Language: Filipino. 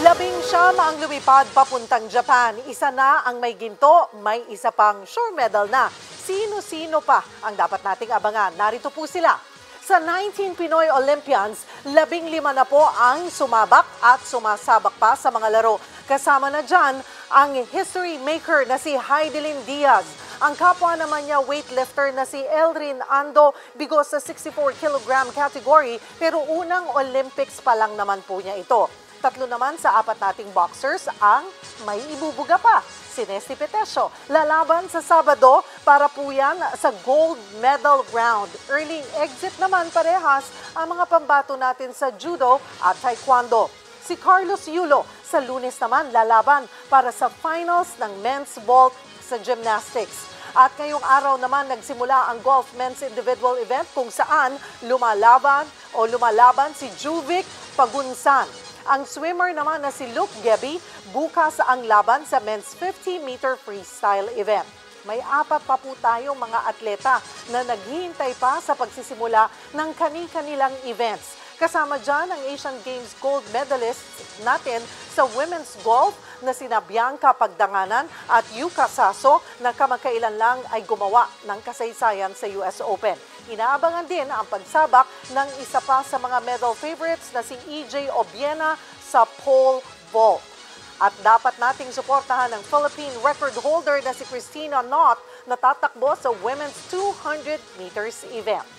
19 ang lumipad papuntang Japan. Isa na ang may ginto, may isa pang sure medal na. Sino-sino pa ang dapat nating abangan? Narito po sila. Sa 19 Pinoy Olympians, 15 na po ang sumabak at sumasabak pa sa mga laro. Kasama na dyan ang history maker na si Heidelin Diaz. Ang kapwa naman niya weightlifter na si Elrin Ando, bigo sa 64 kg category, pero unang Olympics pa lang naman po niya ito. Tatlo naman sa apat nating boxers ang may ibubuga pa. Si Nesty Petesio, lalaban sa Sabado para po yan sa gold medal round. Early exit naman parehas ang mga pambato natin sa judo at taekwondo. Si Carlos Yulo sa Lunes naman lalaban para sa finals ng men's vault sa gymnastics. At ngayong araw naman nagsimula ang golf men's individual event kung saan lumalaban si Juvic Pagunsan. Ang swimmer naman na si Luke Gebbie, bukas ang laban sa men's 50-meter freestyle event. May apat pa po tayong mga atleta na naghihintay pa sa pagsisimula ng kani-kanilang events. Kasama dyan ang Asian Games gold medalists natin sa women's golf na sina Bianca Pagdanganan at Yuka Saso na kamakailan lang ay gumawa ng kasaysayan sa US Open. Inaabangan din ang pagsabak ng isa pa sa mga medal favorites na si EJ Obiena sa pole vault. At dapat nating suportahan ang Philippine record holder na si Christina Knott na tatakbo sa women's 200 meters event.